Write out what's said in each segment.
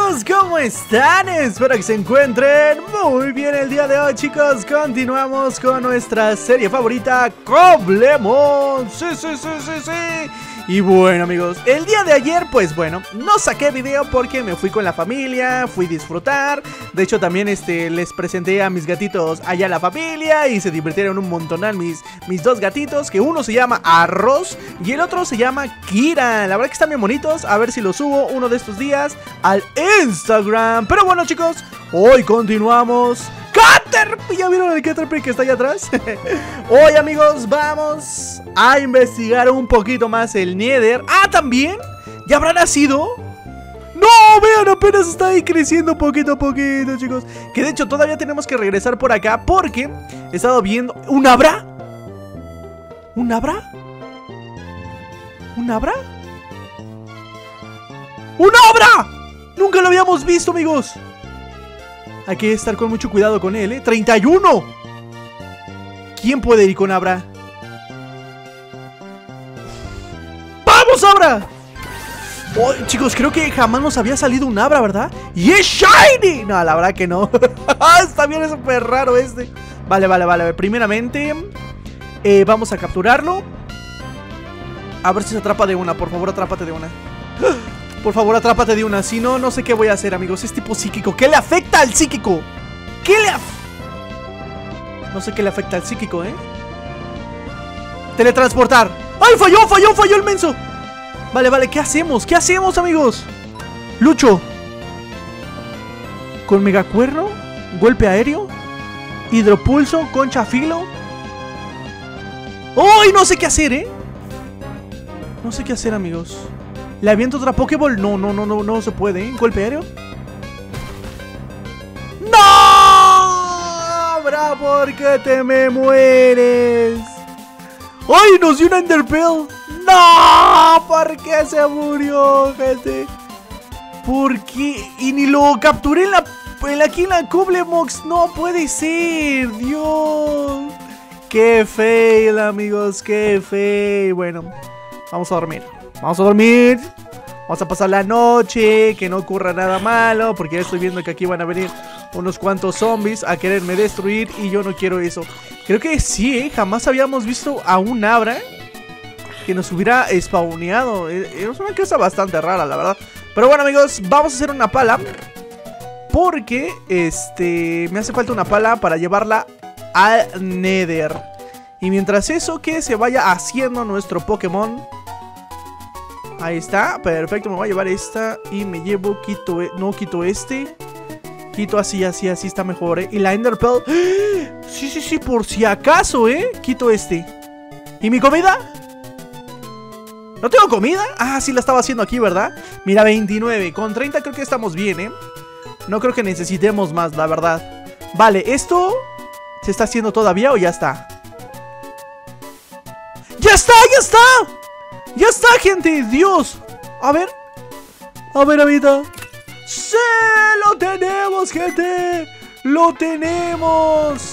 amigos, ¿cómo están? Espero que se encuentren muy bien el día de hoy, chicos. Continuamos con nuestra serie favorita, Coblemon. Sí. Y bueno, amigos, el día de ayer, pues bueno, no saqué video porque me fui con la familia, fui a disfrutar. De hecho, también les presenté a mis gatitos allá a la familia y se divirtieron un montonal mis dos gatitos, que uno se llama Arroz y el otro se llama Kira. La verdad que están bien bonitos, a ver si los subo uno de estos días al Instagram. Pero bueno, chicos, hoy continuamos. Caterpie, ¿ya vieron el Caterpie que está allá atrás? Hoy, amigos, vamos a investigar un poquito más el Nether. Ah, ¿también? ¿Ya habrá nacido? No, vean, apenas está ahí creciendo poquito a poquito, chicos. Que de hecho todavía tenemos que regresar por acá porque he estado viendo... ¿Un Abra? ¿Un Abra? ¿Un Abra? ¡Un Abra! Nunca lo habíamos visto, amigos. Hay que estar con mucho cuidado con él, ¿eh? ¡31! ¿Quién puede ir con Abra? ¡Vamos, Abra! Oh, chicos, creo que jamás nos había salido un Abra, ¿verdad? ¡Y es shiny! No, la verdad que no. Está bien, es súper raro este. Vale. Primeramente, vamos a capturarlo. A ver si se atrapa de una. Por favor, atrápate de una. Por favor, atrápate de una. Si no, no sé qué voy a hacer, amigos. Es tipo psíquico. ¿Qué le afecta al psíquico? No sé qué le afecta al psíquico, ¿eh? Teletransportar. ¡Ay, falló el menso! Vale, ¿qué hacemos? ¿Qué hacemos, amigos? Lucho. Con megacuerno, golpe aéreo, hidropulso, concha filo. ¡Ay, no sé qué hacer, eh! No sé qué hacer, amigos. ¿Le aviento otra Pokéball? No se puede, ¿eh? ¿Golpe aéreo? ¡No! ¡Bra! ¿Por qué te me mueres? ¡Ay! Nos dio una Enderpearl. ¡No! ¿Por qué se murió, gente? ¿Por qué? Y ni lo capturé aquí en la Coblemox. No puede ser. Dios. ¡Qué fail, amigos! ¡Qué fail! Bueno, vamos a dormir. Vamos a pasar la noche, que no ocurra nada malo, porque ya estoy viendo que aquí van a venir unos cuantos zombies a quererme destruir y yo no quiero eso. Creo que sí, jamás habíamos visto a un Abra que nos hubiera spawneado. Es una cosa bastante rara, la verdad. Pero bueno, amigos, vamos a hacer una pala, porque me hace falta una pala para llevarla al Nether. Y mientras eso, que se vaya haciendo nuestro Pokémon. Ahí está, perfecto, me voy a llevar esta y me llevo, quito este. Quito así está mejor, ¿eh? Y la Enderpearl, sí, por si acaso, ¿eh? Quito este. ¿Y mi comida? ¿No tengo comida? Ah, sí la estaba haciendo aquí, ¿verdad? Mira, 29, con 30 creo que estamos bien, ¿eh? No creo que necesitemos más, la verdad. Vale, ¿esto se está haciendo todavía o ya está? ¡Ya está! ¡Ya está, gente! ¡Dios! A ver, amiguita. ¡Sí! ¡Lo tenemos, gente! ¡Lo tenemos!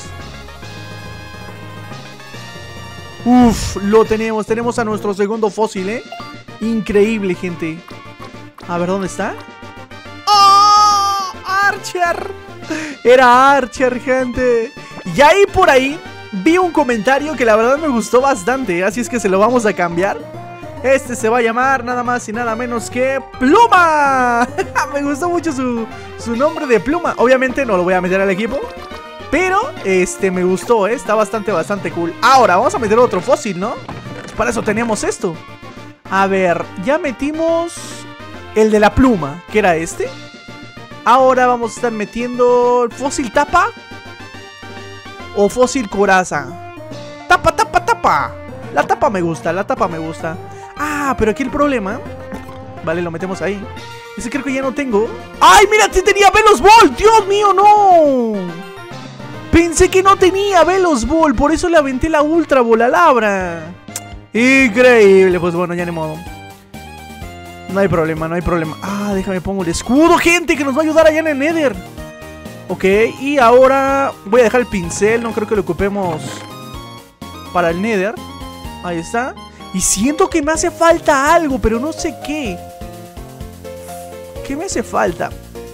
¡Uf! Lo tenemos. Tenemos a nuestro segundo fósil, ¿eh? Increíble, gente. A ver, ¿dónde está? ¡Oh! ¡Archer! Era Archer, gente. Y ahí por ahí vi un comentario que la verdad me gustó bastante. Así es que se lo vamos a cambiar. Este se va a llamar nada más y nada menos que Pluma. Me gustó mucho su nombre de Pluma. Obviamente no lo voy a meter al equipo, pero me gustó, ¿eh? Está bastante cool. Ahora vamos a meter otro fósil, ¿no? Pues para eso tenemos esto. A ver, ya metimos el de la pluma, que era este. Ahora vamos a estar metiendo fósil tapa o fósil coraza. Tapa. La tapa me gusta. Ah, pero aquí el problema. Vale, lo metemos ahí. Ese creo que ya no tengo. ¡Ay, mira! ¡Sí tenía Velos Ball! ¡Dios mío, no! Pensé que no tenía Velos Ball. Por eso le aventé la Ultra Ball al Abra. Increíble. Pues bueno, ya ni modo. No hay problema. Ah, déjame pongo el escudo, gente, que nos va a ayudar allá en el Nether. Ok, y ahora voy a dejar el pincel. No creo que lo ocupemos para el Nether. Ahí está. Y siento que me hace falta algo, pero no sé qué. ¿Qué me hace falta?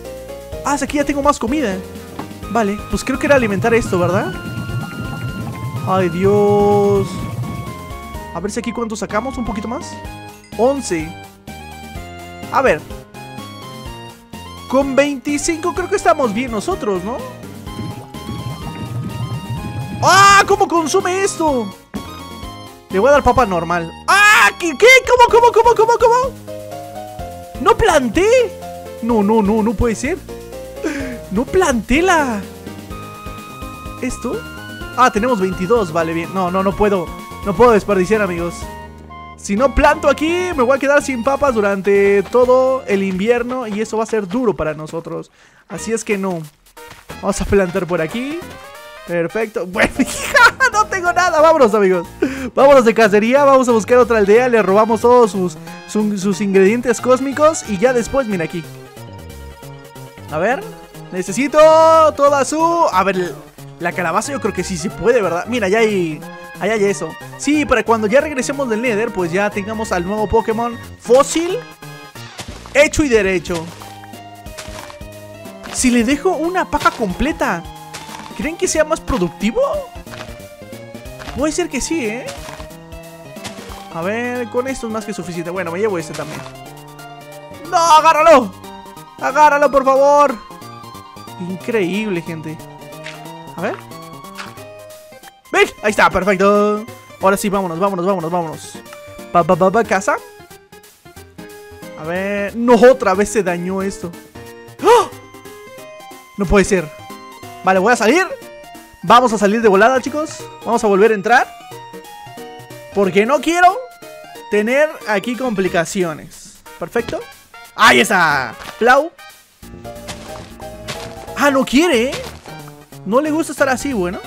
Ah, aquí ya tengo más comida. Vale, pues creo que era alimentar esto, ¿verdad? Ay, Dios. A ver si aquí cuánto sacamos, un poquito más. 11. A ver. Con 25 creo que estamos bien nosotros, ¿no? ¡Ah! ¿Cómo consume esto? Le voy a dar papa normal. ¡Ah! ¿Qué? ¿Cómo? ¿No planté? No puede ser. No planté la... ¿Esto? Ah, tenemos 22, vale, bien. No puedo. No puedo desperdiciar, amigos. Si no planto aquí, me voy a quedar sin papas durante todo el invierno. Y eso va a ser duro para nosotros. Así es que no. Vamos a plantar por aquí. Perfecto. Bueno, no tengo nada. Vámonos, amigos. Vámonos de cacería. Vamos a buscar otra aldea. Le robamos todos sus ingredientes cósmicos. Y ya después, mira aquí. A ver. Necesito toda su... A ver, la calabaza yo creo que sí se puede, ¿verdad? Mira, ya hay... Ahí hay eso. Sí, para cuando ya regresemos del Nether, pues ya tengamos al nuevo Pokémon fósil hecho y derecho. Si le dejo una paja completa, ¿creen que sea más productivo? Puede ser que sí, ¿eh? A ver, con esto es más que suficiente. Bueno, me llevo este también. ¡No! ¡Agárralo! ¡Agárralo, por favor! Increíble, gente. A ver. ¡Ven! Ahí está, perfecto. Ahora sí, vámonos. Casa. A ver. No, otra vez se dañó esto. ¡Oh! No puede ser. Vale, voy a salir. Vamos a salir de volada, chicos. Vamos a volver a entrar. Porque no quiero tener aquí complicaciones. Perfecto. ¡Ahí está! Plau. Ah, no quiere, ¿eh? No le gusta estar así, bueno.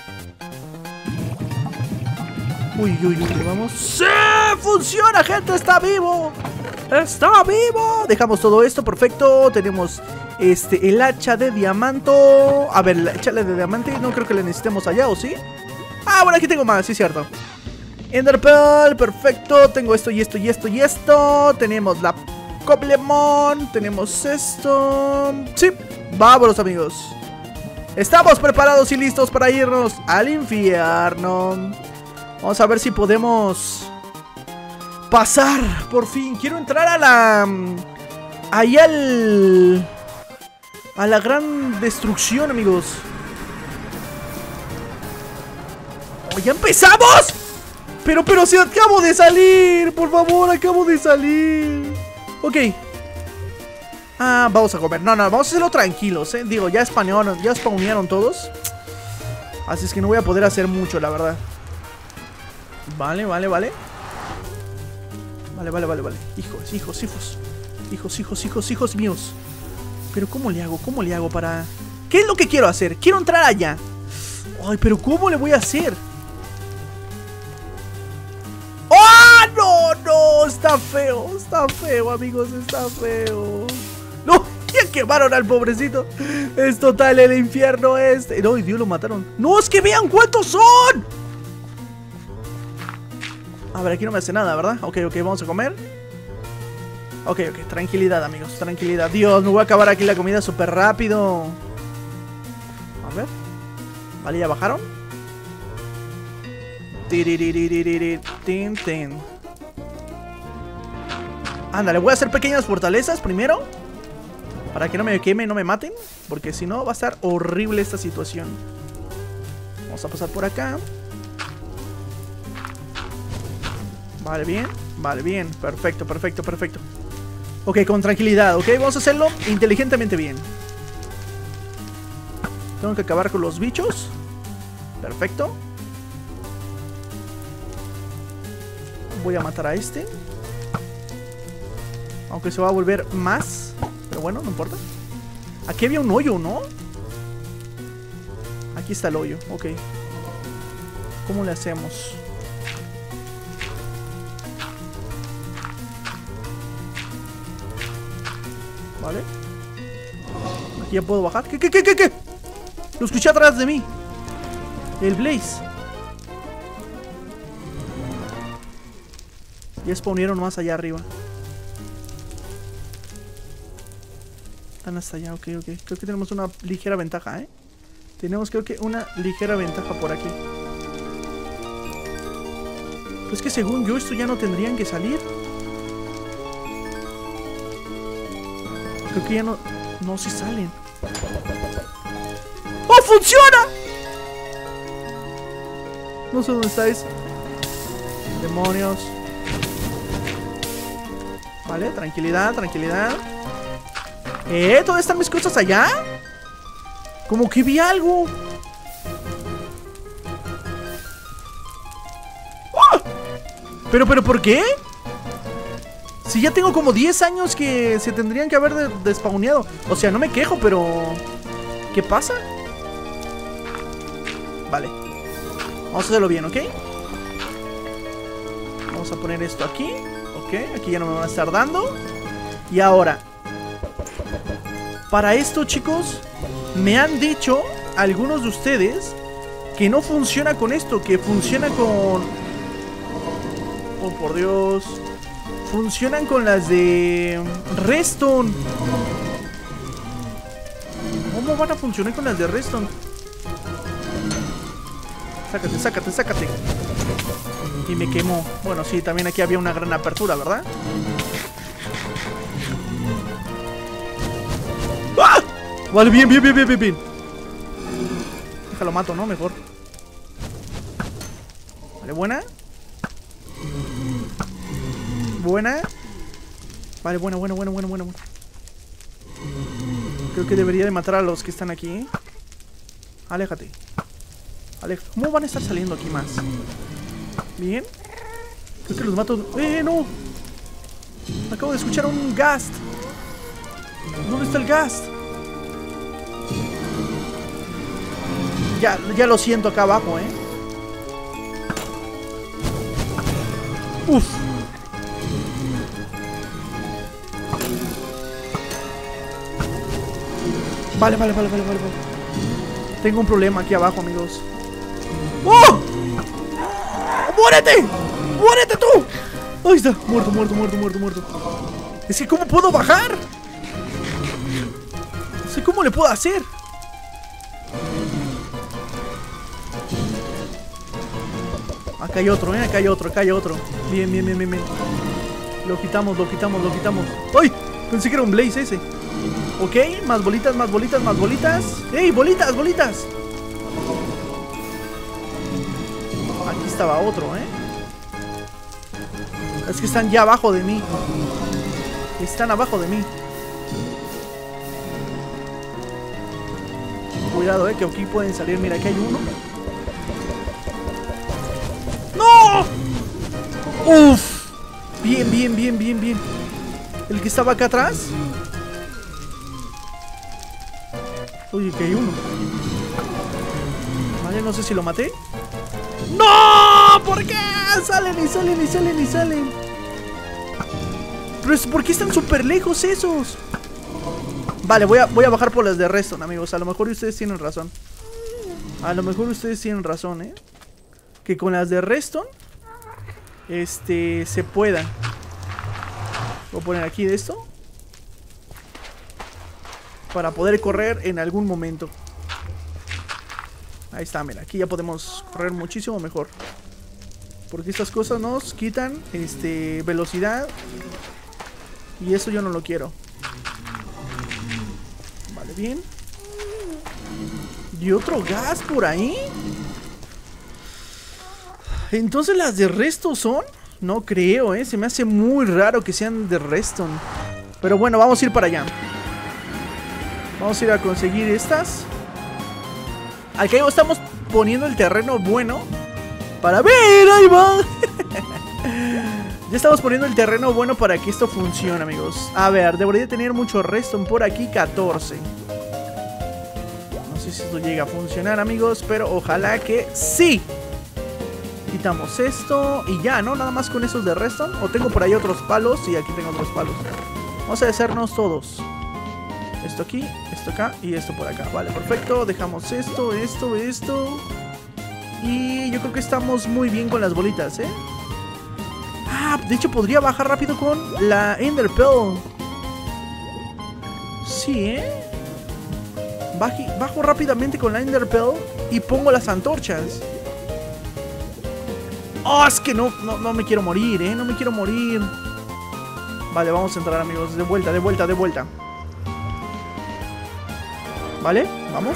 Uy, vamos. ¡Sí! ¡Funciona, gente! ¡Está vivo! ¡Está vivo! Dejamos todo esto, perfecto. Tenemos el hacha de diamanto. A ver, el hacha de diamante no creo que la necesitemos allá, ¿o sí? Ah, bueno, aquí tengo más, sí es cierto. Ender Pearl, perfecto. Tengo esto y esto y esto y esto. Tenemos la Coblemon. Tenemos esto. Sí, vámonos, amigos. Estamos preparados y listos para irnos al infierno. Vamos a ver si podemos pasar, por fin. Quiero entrar a la... Ahí a la gran destrucción, amigos. ¡Oh, ya empezamos! Pero si acabo de salir. Por favor, acabo de salir. Ok. Ah, vamos a comer. No, vamos a hacerlo tranquilos, Digo, ya spawnearon todos. Así es que no voy a poder hacer mucho, la verdad. Vale. Hijos míos. Pero ¿cómo le hago para...? ¿Qué es lo que quiero hacer? Quiero entrar allá. Ay, pero ¿cómo le voy a hacer? ¡Oh, no! Está feo, amigos, está feo. ¡No! Ya quemaron al pobrecito. Es total el infierno este. No, Dios, lo mataron. ¡No, es que vean cuántos son! A ver, aquí no me hace nada, ¿verdad? Ok, vamos a comer. Ok, tranquilidad, amigos, tranquilidad. Dios, me voy a acabar aquí la comida súper rápido. A ver. Vale, ya bajaron. Ándale, voy a hacer pequeñas fortalezas primero, para que no me queme, no me maten, porque si no va a estar horrible esta situación. Vamos a pasar por acá. Vale, bien. Perfecto. Ok, con tranquilidad, ok. Vamos a hacerlo inteligentemente bien. Tengo que acabar con los bichos. Perfecto. Voy a matar a este. Aunque se va a volver más. Pero bueno, no importa. Aquí había un hoyo, ¿no? Aquí está el hoyo, ok. ¿Cómo le hacemos? Vale. Aquí ya puedo bajar. ¿Qué? Lo escuché atrás de mí. El Blaze. Ya spawnearon más allá arriba. Están hasta allá, ok. Creo que tenemos una ligera ventaja, ¿eh? Tenemos, creo que, una ligera ventaja por aquí. Pues que según yo, esto ya no tendrían que salir. Creo que ya no... No, sí salen. ¡Oh, funciona! No sé dónde está eso. Demonios. Vale, tranquilidad. ¿Dónde están mis cosas allá? Como que vi algo. ¡Oh! ¿Pero por qué? Si ya tengo como 10 años que se tendrían que haber despawneado. O sea, no me quejo, pero... ¿qué pasa? Vale. Vamos a hacerlo bien, ¿ok? Vamos a poner esto aquí. Ok, aquí ya no me van a estar dando. Y ahora, para esto, chicos, me han dicho algunos de ustedes que no funciona con esto, que funciona con... oh, por Dios. Funcionan con las de Redstone. ¿Cómo van a funcionar con las de Redstone? Sácate. Y me quemó. Bueno, sí, también aquí había una gran apertura, ¿verdad? ¡Ah! Vale, bien. Déjalo mato, ¿no? Mejor. Vale, buena. Vale, buena. Creo que debería de matar a los que están aquí. Aléjate. ¿Cómo van a estar saliendo aquí más? Bien. Creo que los mato. No! Acabo de escuchar un ghast. ¿Dónde está el ghast? Ya lo siento acá abajo, Uf. Vale. Tengo un problema aquí abajo, amigos. ¡Oh! ¡Muérete! ¡Muérete tú! Ahí está, muerto. Es que ¿cómo puedo bajar? No sé cómo le puedo hacer. Acá hay otro, acá hay otro. Bien. Lo quitamos. ¡Ay! Pensé que era un blaze ese. Ok, más bolitas. ¡Ey, bolitas! Aquí estaba otro, Es que están ya abajo de mí. Cuidado, que aquí pueden salir. Mira, aquí hay uno. ¡No! ¡Uf! Bien. El que estaba acá atrás. Oye, que hay uno. Vale, no sé si lo maté. ¡No! ¿Por qué? Salen. Pero ¿por qué están súper lejos esos? Vale, voy a bajar por las de Redstone, amigos. A lo mejor ustedes tienen razón. Que con las de Redstone se pueda. Voy a poner aquí de esto para poder correr en algún momento. Ahí está, mira, aquí ya podemos correr muchísimo mejor. Porque estas cosas nos quitan velocidad. Y eso yo no lo quiero. Vale, bien. ¿Y otro gas por ahí? Entonces las de Redstone son... No creo, se me hace muy raro que sean de Redstone. Pero bueno, vamos a ir para allá. Vamos a ir a conseguir estas. Al cabo estamos poniendo el terreno bueno para ver, ahí va. Ya estamos poniendo el terreno bueno para que esto funcione, amigos. A ver, debería tener mucho Redstone por aquí, 14. No sé si esto llega a funcionar, amigos, pero ojalá que sí. Quitamos esto y ya, ¿no? Nada más con esos de Redstone. O tengo por ahí otros palos. Y aquí tengo otros palos. Vamos a hacernos todos. Esto aquí, esto acá y esto por acá. Vale, perfecto. Dejamos esto. Y yo creo que estamos muy bien con las bolitas, Ah, de hecho podría bajar rápido con la Ender Pearl. Sí, ¿eh? Bajo rápidamente con la Ender Pearl y pongo las antorchas. Oh, es que no me quiero morir, ¿eh? No me quiero morir. Vale, vamos a entrar, amigos. De vuelta. Vale, vamos.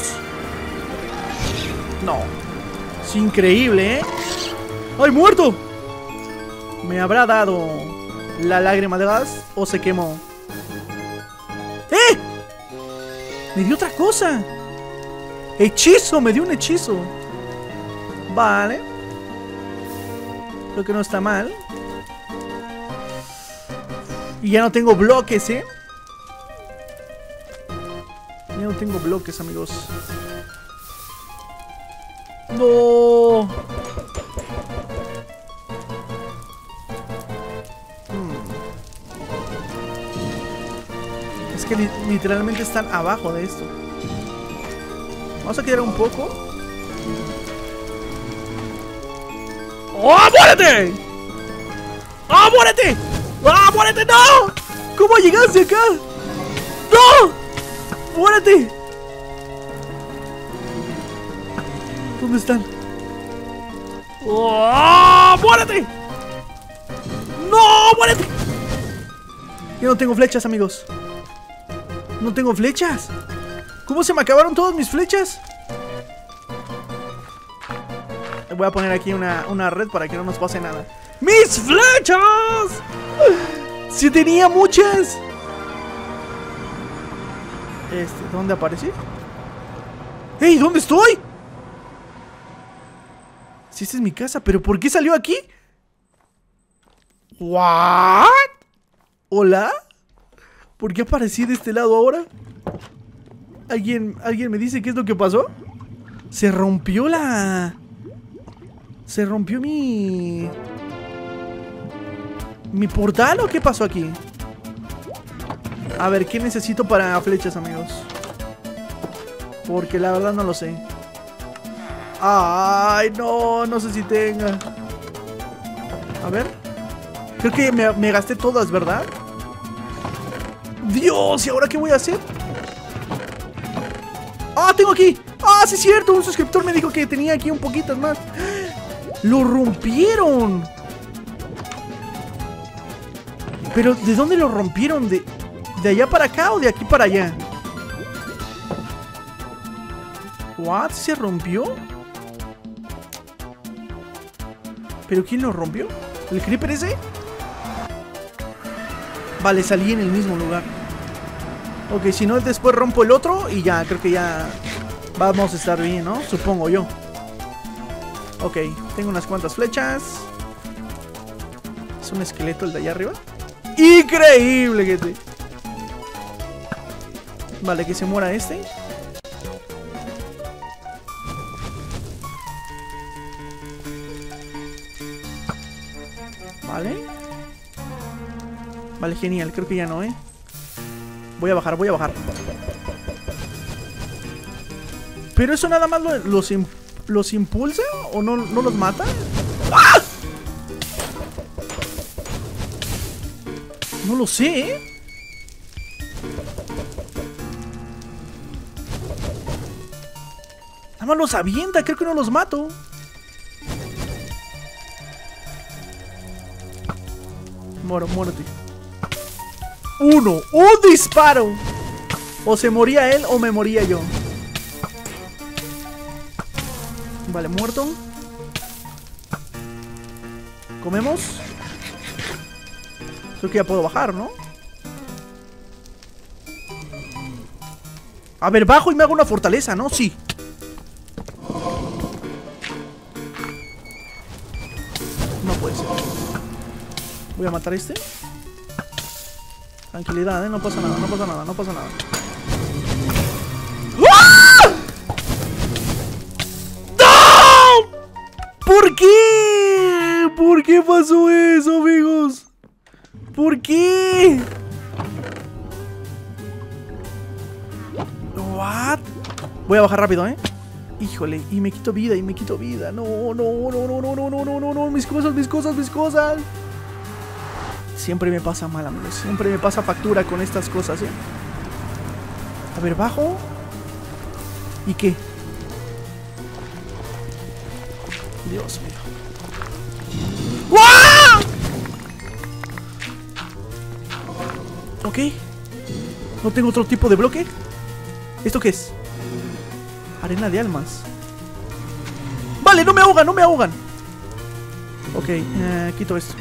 No. Es increíble, ¿eh? ¡Ay, muerto! ¿Me habrá dado la lágrima de gas o se quemó? ¡Eh! Me dio otra cosa. Hechizo, me dio un hechizo. Vale. Creo que no está mal. Y ya no tengo bloques, ¿eh? Ya no tengo bloques, amigos. No. Es que literalmente están abajo de esto. Vamos a quedar un poco. ¡Oh, muérete! ¡Oh, muérete! ¡Oh, muérete! ¡No! ¿Cómo llegaste acá? ¡No! ¡Muérete! ¿Dónde están? ¡Oh, muérete! ¡No, muérete! Yo no tengo flechas, amigos. No tengo flechas. ¿Cómo se me acabaron todas mis flechas? Voy a poner aquí una red para que no nos pase nada. ¡Mis flechas! ¡Sí tenía muchas! ¿Dónde aparecí? ¡Ey! ¿Dónde estoy? Sí, esta es mi casa, pero ¿por qué salió aquí? ¿What? ¿Hola? ¿Por qué aparecí de este lado ahora? ¿Alguien me dice qué es lo que pasó? Se rompió mi portal, ¿o qué pasó aquí? A ver, ¿qué necesito para flechas, amigos? Porque la verdad no lo sé. Ay, no sé si tenga. A ver. Creo que me gasté todas, ¿verdad? Dios, ¿y ahora qué voy a hacer? ¡Ah, tengo aquí! ¡Ah, sí es cierto! Un suscriptor me dijo que tenía aquí un poquito más. ¡Lo rompieron! Pero, ¿de dónde lo rompieron? ¿De allá para acá o de aquí para allá? ¿What? ¿Se rompió? ¿Pero quién lo rompió? ¿El creeper ese? Vale, salí en el mismo lugar. Ok, si no, después rompo el otro y ya, creo que ya vamos a estar bien, ¿no? Supongo yo. Ok, tengo unas cuantas flechas. ¿Es un esqueleto el de allá arriba? ¡Increíble, gente! Vale, que se muera este. Vale. Vale, genial, creo que ya no, ¿eh? Voy a bajar. ¿Pero eso nada más los impulsa? ¿O no los mata? ¡Ah! No lo sé, ¿eh? Nada más los avienta, creo que no los mato. Muérete. ¡Un disparo! O se moría él o me moría yo. Vale, muerto. ¿Comemos? Creo que ya puedo bajar, ¿no? A ver, bajo y me hago una fortaleza, ¿no? Sí. No puede ser. Voy a matar a este. Tranquilidad, no pasa nada. ¡Ah! ¡No! ¿Por qué? ¿Por qué pasó eso, amigos? ¿Por qué? ¿What? Voy a bajar rápido, ¿eh? Híjole, y me quito vida, No. Mis cosas. Siempre me pasa mal, amigos. Siempre me pasa factura con estas cosas, ¿eh? A ver, bajo. ¿Y qué? Dios mío. ¡Wow! Ok. No tengo otro tipo de bloque. ¿Esto qué es? Arena de almas. Vale, no me ahogan, no me ahogan. Ok, quito esto.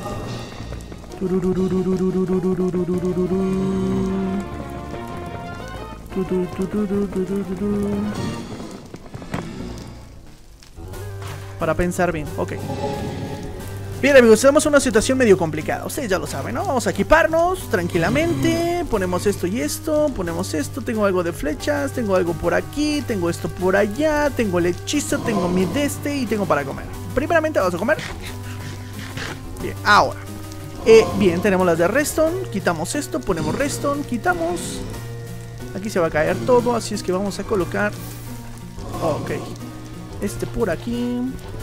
Para pensar bien, ok. Bien amigos, estamos en una situación medio complicada. Ustedes ya lo saben, ¿no? Vamos a equiparnos tranquilamente. Ponemos esto y esto. Ponemos esto, tengo algo de flechas. Tengo algo por aquí, tengo esto por allá. Tengo el hechizo, tengo mi deste y tengo para comer. Primeramente vamos a comer. Bien, ahora bien, tenemos las de redstone. Quitamos esto, ponemos redstone, quitamos. Aquí se va a caer todo, así es que vamos a colocar. Ok. Este por aquí.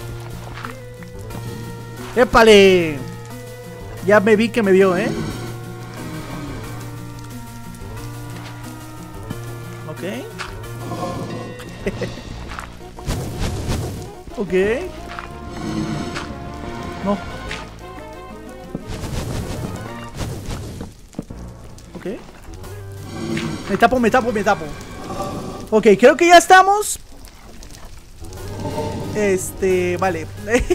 ¡Épale! Ya me vi que me vio, ¿eh? Ok. Ok. No. Ok. Me tapo, me tapo, me tapo. Ok, creo que ya estamos. Vale.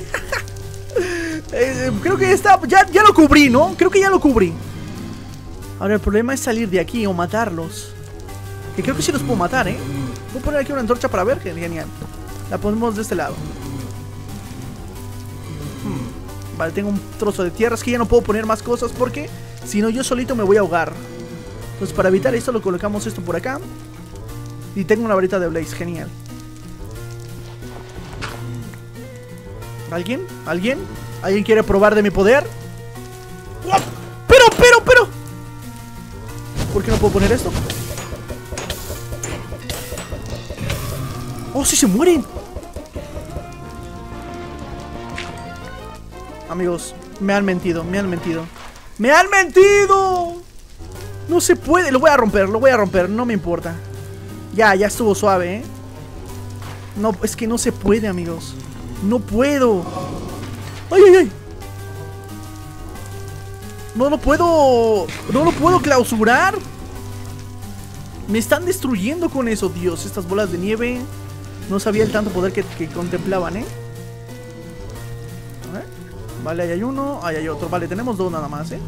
Creo que está. Ya lo cubrí, ¿no? Creo que ya lo cubrí. Ahora el problema es salir de aquí o matarlos. Que creo que sí los puedo matar, ¿eh? Voy a poner aquí una antorcha para ver. Genial. La ponemos de este lado. Vale, tengo un trozo de tierra. Es que ya no puedo poner más cosas porque si no yo solito me voy a ahogar. Entonces para evitar esto lo colocamos esto por acá. Y tengo una varita de blaze. Genial. ¿Alguien? ¿Alguien? ¿Alguien quiere probar de mi poder? ¡Oh! ¡Pero! ¿Por qué no puedo poner esto? ¡Oh, sí se mueren! Amigos, me han mentido, me han mentido. ¡Me han mentido! No se puede, lo voy a romper, no me importa. Ya estuvo suave, ¿eh? No, es que no se puede, amigos. No puedo. ¡Ay! No lo puedo clausurar. Me están destruyendo con eso, Dios. Estas bolas de nieve. No sabía el tanto poder que contemplaban, ¿eh? A ver. Vale, ahí hay uno, ahí hay otro. Vale, tenemos dos nada más, ¿eh?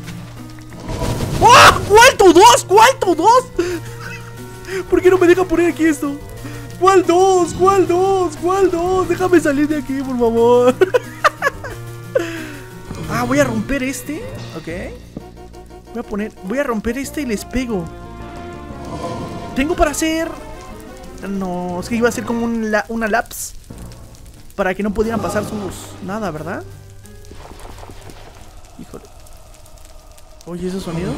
¡Oh! ¡Cuánto dos! ¡Cuánto dos! ¿Por qué no me deja poner aquí esto? ¿Cuál dos? ¿Cuál dos? ¿Cuál dos? Déjame salir de aquí, por favor. Ah, voy a romper este. Ok. Voy a romper este y les pego. Tengo para hacer... No, es que iba a ser como una lapse para que no pudieran pasar sus... Nada, ¿verdad? Híjole. Oye, ese sonido.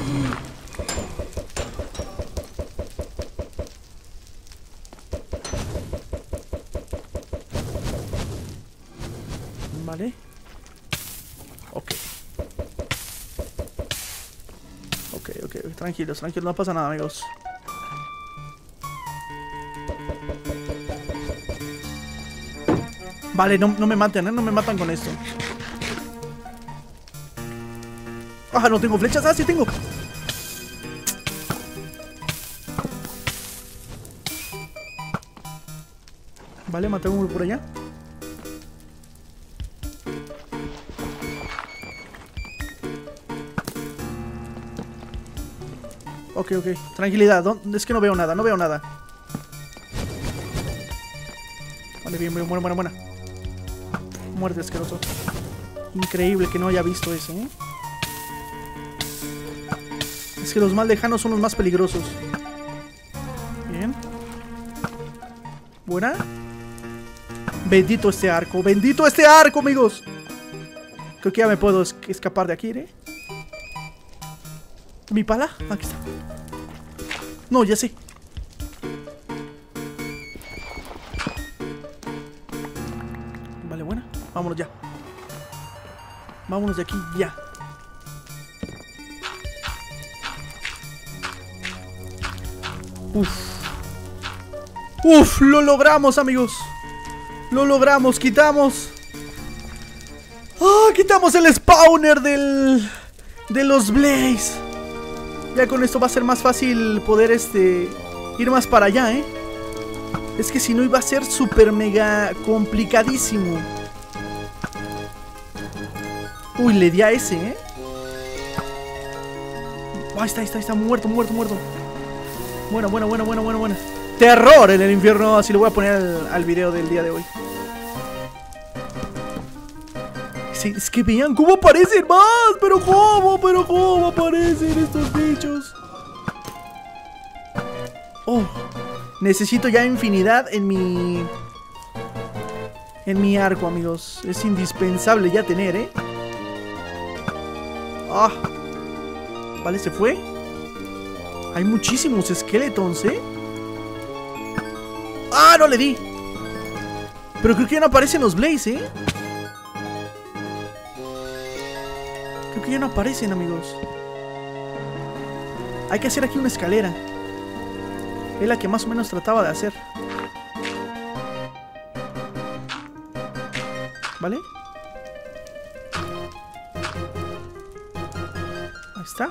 Vale. Ok. Tranquilos, no pasa nada, amigos. Vale, no me maten, ¿eh? No me matan con esto. Ah, no tengo flechas. Ah, sí tengo. Vale, maté uno por allá. Ok. Tranquilidad. Es que no veo nada, Vale, bien, buena. Muerte, asqueroso. Increíble que no haya visto eso, ¿eh? Es que los más lejanos son los más peligrosos. Bien. Buena. Bendito este arco, amigos. Creo que ya me puedo escapar de aquí, ¿eh? ¿Mi pala? Aquí está. No, ya sé. Vale, buena. Vámonos ya. Vámonos de aquí ya. Uf. Uf, lo logramos, amigos. Lo logramos, quitamos. ¡Ah! Quitamos el spawner de los Blaze. Ya con esto va a ser más fácil poder ir más para allá, ¿eh? Es que si no iba a ser súper mega complicadísimo. Uy, le di a ese, ¿eh? Ahí está, muerto. Buena. Terror en el infierno, así lo voy a poner al video del día de hoy. Sí, es que vean cómo aparecen más. Pero cómo aparecen estos bichos. Oh, necesito ya infinidad en mi arco, amigos. Es indispensable ya tener, ¿eh? Ah, vale, se fue. Hay muchísimos skeletons, ¿eh? ¡Ah, no le di! Pero creo que ya no aparecen los Blaze, ¿eh? Creo que ya no aparecen, amigos. Hay que hacer aquí una escalera. Es la que más o menos trataba de hacer. ¿Vale? Ahí está.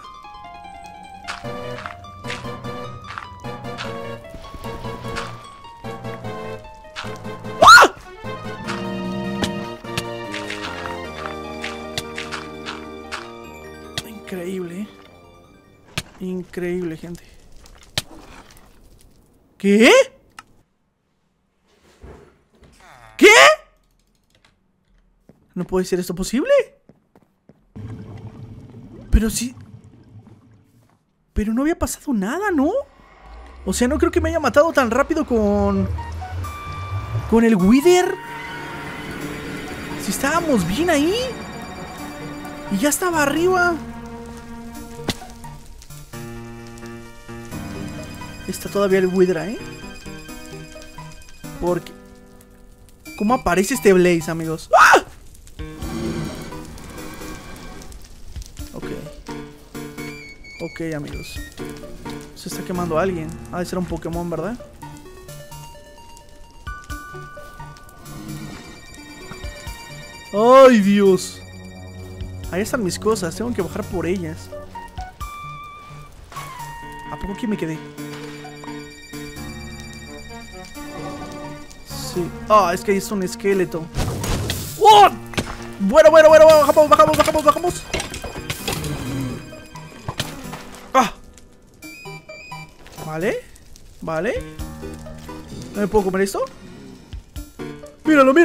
Increíble, ¿eh? Increíble, gente. ¿Qué? ¿Qué? ¿No puede ser esto posible? Pero sí. Pero no había pasado nada, ¿no? O sea, no creo que me haya matado tan rápido con el Wither. Si estábamos bien ahí. Y ya estaba arriba. Está todavía el Wither, ¿eh? Porque... ¿cómo aparece este Blaze, amigos? ¡Ah! Ok, amigos. Se está quemando alguien. Ha de ser un Pokémon, ¿verdad? ¡Ay, Dios! Ahí están mis cosas. Tengo que bajar por ellas. ¿A poco aquí me quedé? Sí. Ah, es que ahí está un esqueleto. ¡Oh! Bueno. Bajamos. Ah. Vale. ¿No me puedo comer esto? Míralo.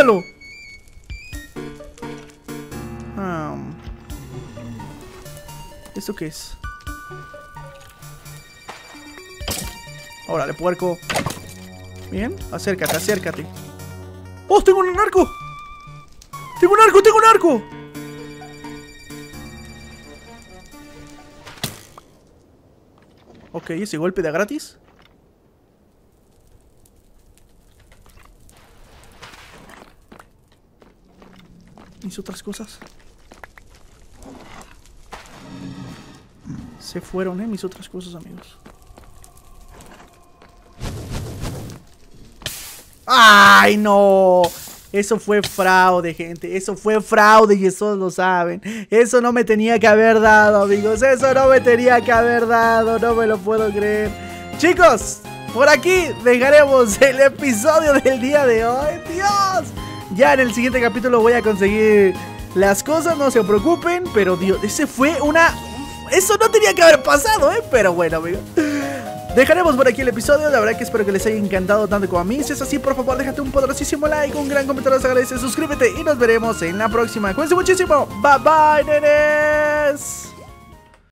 ¿Esto qué es? Órale, puerco. Bien, acércate. ¡Oh, tengo un arco! ¡Tengo un arco! Ok, ese golpe de gratis. Mis otras cosas. Se fueron, mis otras cosas, amigos. ¡Ay, no! Eso fue fraude, gente. Eso fue fraude y eso lo saben. Eso no me tenía que haber dado, amigos. Eso no me tenía que haber dado. No me lo puedo creer. Chicos, por aquí dejaremos el episodio del día de hoy. ¡Dios! Ya en el siguiente capítulo voy a conseguir las cosas, no se preocupen. Pero, Dios, ese fue una... Eso no tenía que haber pasado, pero bueno, amigos. Dejaremos por aquí el episodio. La verdad que espero que les haya encantado tanto como a mí. Si es así, por favor, déjate un poderosísimo like, un gran comentario, se agradece, suscríbete y nos veremos en la próxima. Cuídense muchísimo. Bye bye, nenes.